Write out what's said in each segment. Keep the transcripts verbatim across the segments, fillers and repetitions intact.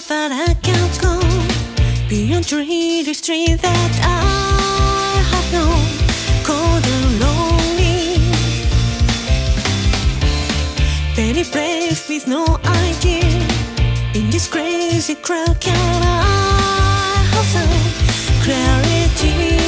far I can't go beyond dreary street that I have known, cold and lonely. Very brave with no idea, in this crazy crowd can I have some clarity?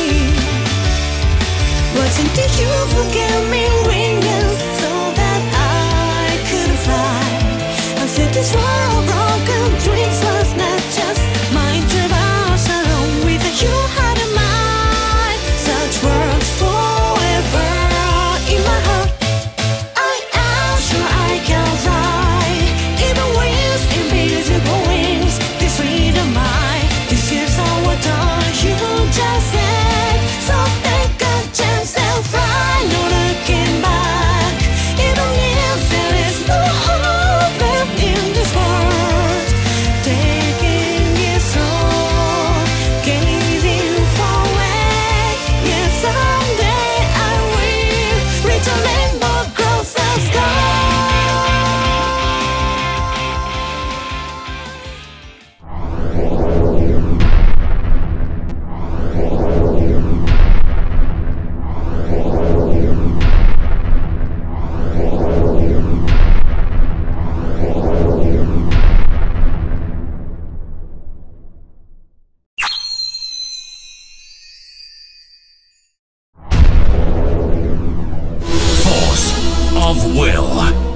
Wasn't it you who gave me wings so that I could fly? I said this world broken dreams was not just mine. Traverse along with you had a mind. Such words forever in my heart. I am sure I can fly, even with invisible wings. This freedom mine, this is all what you just said. So take a chance and fly, no looking back. Even if there is no hope left in this world, taking it slow, gazing forward. Yes, someday I will reach a rainbow across the sky. Force of will.